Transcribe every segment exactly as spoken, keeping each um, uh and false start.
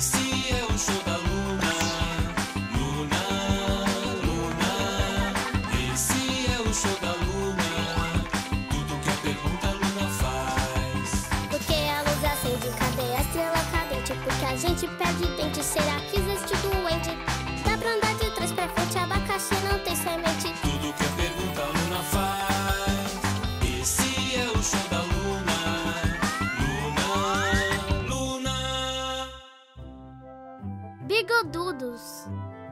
Esse é o show da Luna. Luna, Luna. Esse é o show da Luna. Tudo que a pergunta a Luna faz. Porque a luz acende, cadê a estrela cadente? Porque a gente perde dente, será que existe doente? Dá pra andar de trás pra frente, abacaxi não tem semente. Tudo que a pergunta a Luna faz. Esse é o show da Luna. Luna, Luna. Bigodudos.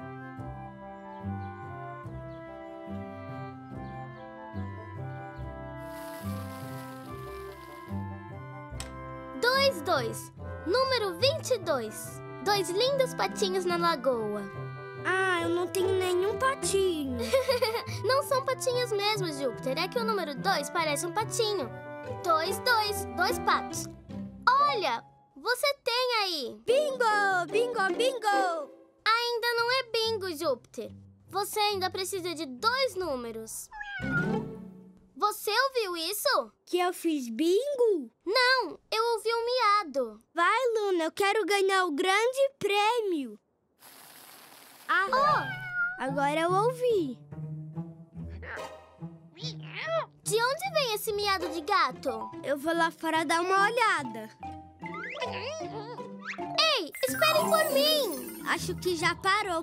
Dois, dois. Número vinte e dois. Dois lindos patinhos na lagoa. Ah, eu não tenho nenhum patinho. Não são patinhos mesmo, Júpiter. É que o número dois parece um patinho. Dois, dois. Dois patos. Olha, você tem aí. Bingo! Bingo, bingo! Ainda não é bingo, Júpiter. Você ainda precisa de dois números. Você ouviu isso? Que eu fiz bingo? Não, eu ouvi um miado. Vai, Luna, eu quero ganhar o grande prêmio. Ah, Oh! agora eu ouvi. De onde vem esse miado de gato? Eu vou lá fora dar uma olhada. Ei, esperem por mim! Acho que já parou.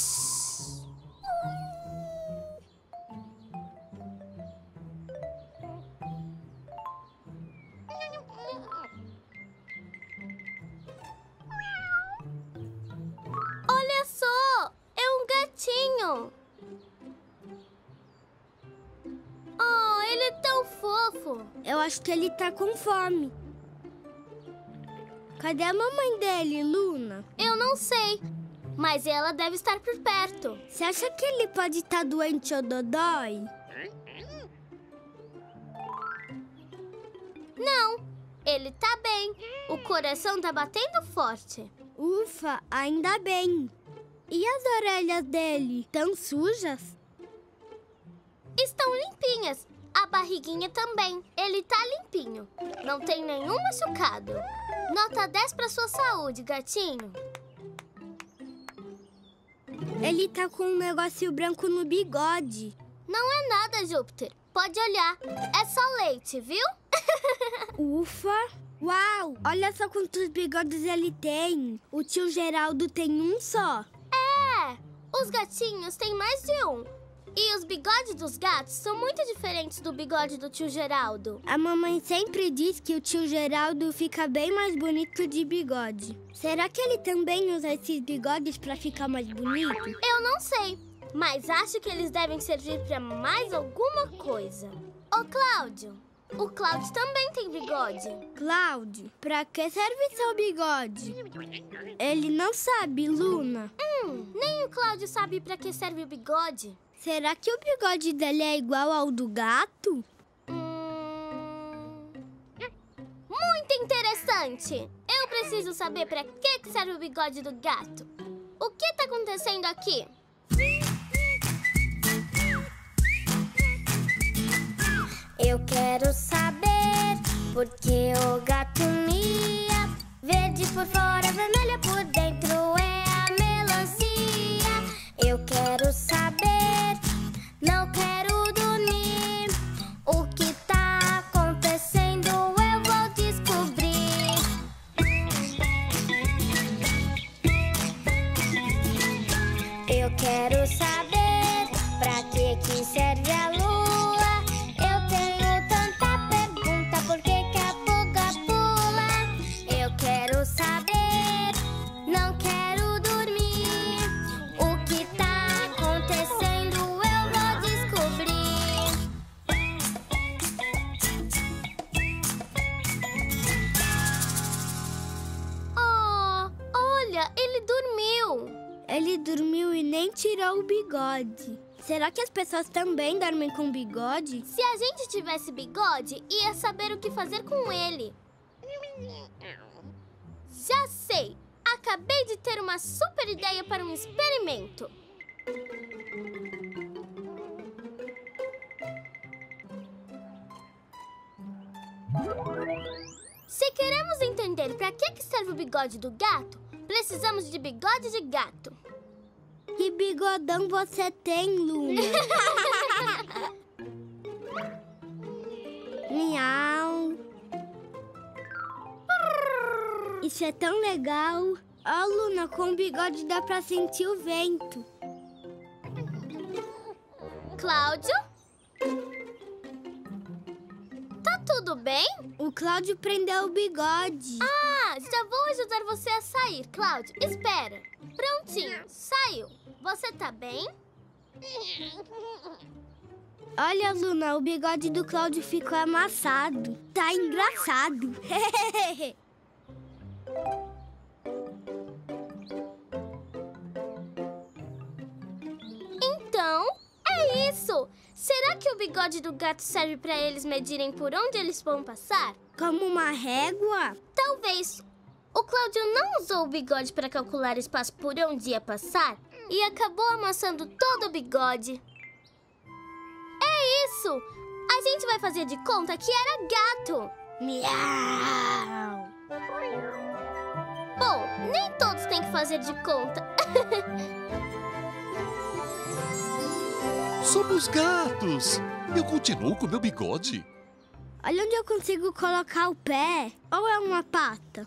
Olha só! É um gatinho! Oh, ele é tão fofo! Eu acho que ele tá com fome. Cadê a mamãe dele, Luna? Eu não sei, mas ela deve estar por perto. Você acha que ele pode estar doente ou dodói? Não, ele tá bem. O coração tá batendo forte. Ufa, ainda bem. E as orelhas dele, tão sujas? Estão limpinhas. A barriguinha também. Ele tá limpinho. Não tem nenhum machucado. Nota dez pra sua saúde, gatinho. Ele tá com um negócio branco no bigode. Não é nada, Júpiter. Pode olhar. É só leite, viu? Ufa! Uau! Olha só quantos bigodes ele tem. O tio Geraldo tem um só. É! Os gatinhos têm mais de um. E os bigodes dos gatos são muito diferentes do bigode do tio Geraldo. A mamãe sempre diz que o tio Geraldo fica bem mais bonito de bigode. Será que ele também usa esses bigodes pra ficar mais bonito? Eu não sei, mas acho que eles devem servir pra mais alguma coisa. Ô, Cláudio, o Cláudio também tem bigode. Cláudio, pra que serve seu bigode? Ele não sabe, Luna. Hum, nem o Cláudio sabe pra que serve o bigode. Será que o bigode dele é igual ao do gato? Hum... Muito interessante! Eu preciso saber pra que que serve o bigode do gato. O que tá acontecendo aqui? Eu quero saber por que o gato mia. Verde por fora, vermelha por dentro é a melancia. Eu quero saber, não quero dormir. O que tá acontecendo eu vou descobrir. Eu quero saber pra que que serve a lua. Eu tenho tanta pergunta, por que que a pulga pula? Eu quero saber, não quero dormir. O que tá acontecendo eu vou descobrir. Oh, olha, ele dormiu. Ele dormiu e nem tirou o bigode. Será que as pessoas também dormem com bigode? Se a gente tivesse bigode, ia saber o que fazer com ele. Já sei! Acabei de ter uma super ideia para um experimento. Se queremos entender para que que serve o bigode do gato, Precisamos de bigode de gato. Que bigodão você tem, Luna? Miau. Isso é tão legal. Ó, Luna, com o bigode dá pra sentir o vento. Cláudio? Tá tudo bem? O Cláudio prendeu o bigode. Ah, já vou ajudar você a sair, Cláudio. Espera. Prontinho, saiu. Você tá bem? Olha, Luna, o bigode do Cláudio ficou amassado. Tá engraçado. Então, é isso. Será que o bigode do gato serve pra eles medirem por onde eles vão passar? Como uma régua? Talvez. O Cláudio não usou o bigode para calcular espaço por onde ia passar e acabou amassando todo o bigode. É isso! A gente vai fazer de conta que era gato. Miau! Bom, nem todos têm que fazer de conta. Somos gatos! Eu continuo com meu bigode. Olha onde eu consigo colocar o pé. Ou é uma pata?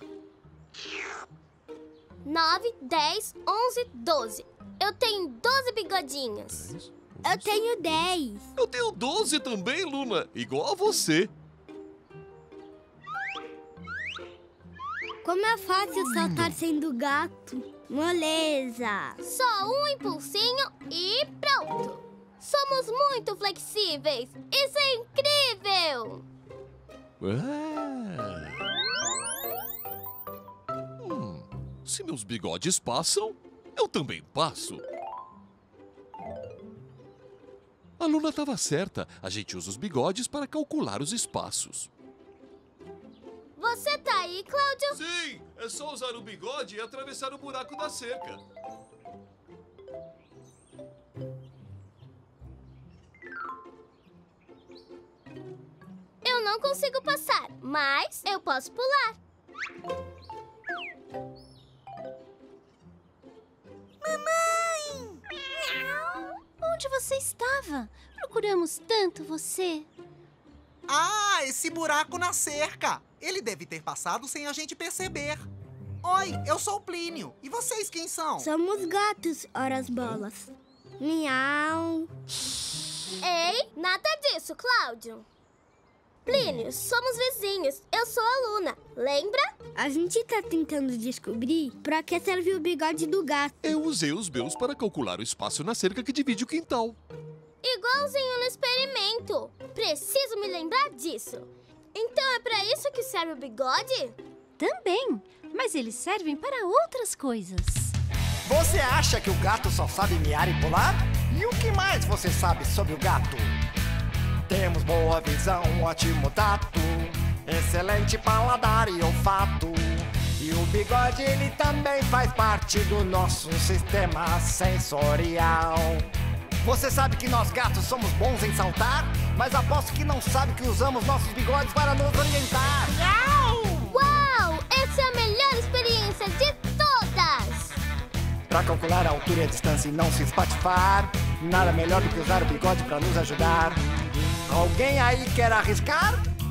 nove, dez, onze, doze. Eu tenho doze bigodinhos. Eu tenho dez. Eu tenho doze também, Luna, igual a você. Como é fácil saltar sendo gato. Moleza. Só um impulsinho e pronto. Somos muito flexíveis. Isso é incrível. Ah. Hum, se meus bigodes passam, eu também passo. A Luna estava certa. A gente usa os bigodes para calcular os espaços. Você tá aí, Cláudio? Sim, é só usar o bigode e atravessar o buraco da cerca. Eu não consigo passar, mas eu posso pular. Mamãe! Onde você estava? Procuramos tanto você. Ah, esse buraco na cerca! Ele deve ter passado sem a gente perceber. Oi, eu sou o Plínio. E vocês quem são? Somos gatos, horas bolas. Miau. Ei, nada disso, Cláudio. Plínio, somos vizinhos. Eu sou a Luna, lembra? A gente tá tentando descobrir pra que serve o bigode do gato. Eu usei os meus para calcular o espaço na cerca que divide o quintal. Igualzinho no experimento. Preciso me lembrar disso. Então é pra isso que serve o bigode? Também, mas eles servem para outras coisas. Você acha que o gato só sabe miar e pular? E o que mais você sabe sobre o gato? Temos boa visão, ótimo tato, excelente paladar e olfato. E o bigode, ele também faz parte do nosso sistema sensorial. Você sabe que nós gatos somos bons em saltar, mas aposto que não sabe que usamos nossos bigodes para nos orientar. Uau! Essa é a melhor experiência de todas! Para calcular a altura e a distância e não se espatifar, nada melhor do que usar o bigode para nos ajudar. Alguém aí quer arriscar?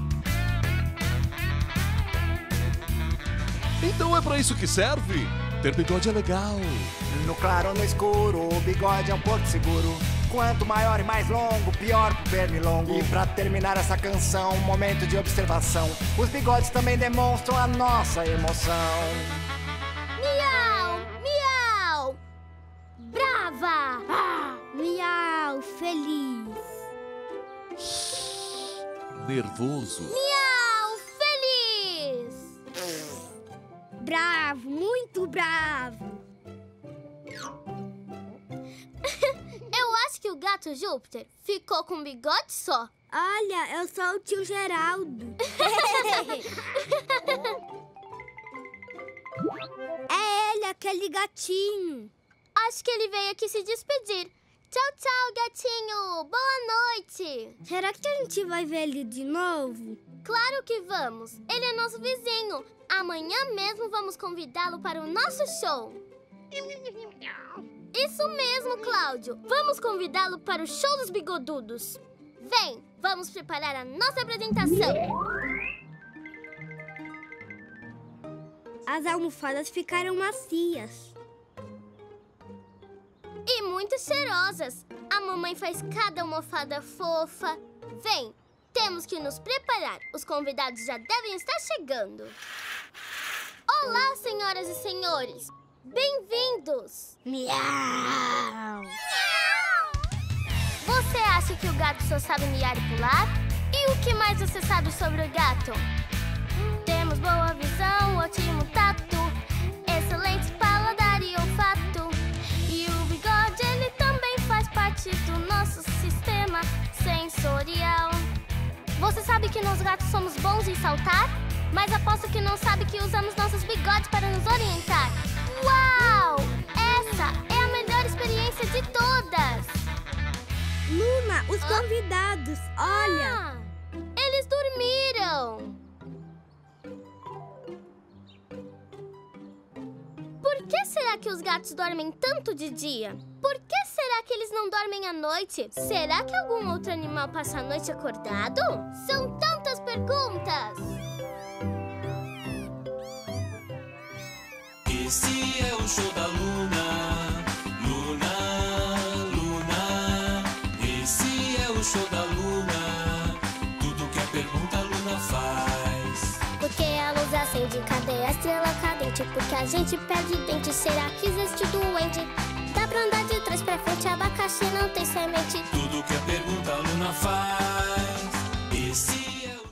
Então é para isso que serve? Ter bigode é legal. No claro ou no escuro, o bigode é um porto seguro. Quanto maior e mais longo, pior pro pernilongo. E pra terminar essa canção, um momento de observação. Os bigodes também demonstram a nossa emoção. Miau! Miau! Brava! Ah, miau, feliz. Nervoso. Miau! Feliz! Bravo, muito bravo. Eu acho que o gato Júpiter ficou com um bigode só. Olha, eu sou o tio Geraldo. É ele, aquele gatinho. Acho que ele veio aqui se despedir. Tchau, tchau, gatinho! Boa noite! Será que a gente vai ver ele de novo? Claro que vamos! Ele é nosso vizinho. Amanhã mesmo vamos convidá-lo para o nosso show. Isso mesmo, Cláudio! Vamos convidá-lo para o show dos bigodudos. Vem, vamos preparar a nossa apresentação. As almofadas ficaram macias. E muito cheirosas. A mamãe faz cada almofada fofa. Vem, temos que nos preparar. Os convidados já devem estar chegando. Olá, senhoras e senhores. Bem-vindos. Miau! Você acha que o gato só sabe miar e pular? E o que mais você sabe sobre o gato? Temos boa visão, ótimo tato, excelente paladar e olfato. E o bigode, ele também faz parte do nosso sistema sensorial. Você sabe que nós gatos somos bons em saltar? Mas aposto que não sabe que usamos nossos bigodes para nos orientar. Uau! Essa é a melhor experiência de todas! Luna, os convidados, olha! Ah, eles dormiram! Por que será que os gatos dormem tanto de dia? Por que será que eles não dormem à noite? Será que algum outro animal passa a noite acordado? São tantas perguntas! Esse é o show da Luna. Luna, Luna. Esse é o show da Luna. Tudo que a pergunta a Luna faz. Porque a luz acende, cadê a estrela cadente? Porque a gente perde dente, será que existe doente? Dá pra andar de trás pra frente, abacaxi não tem semente. Tudo que a pergunta a Luna faz.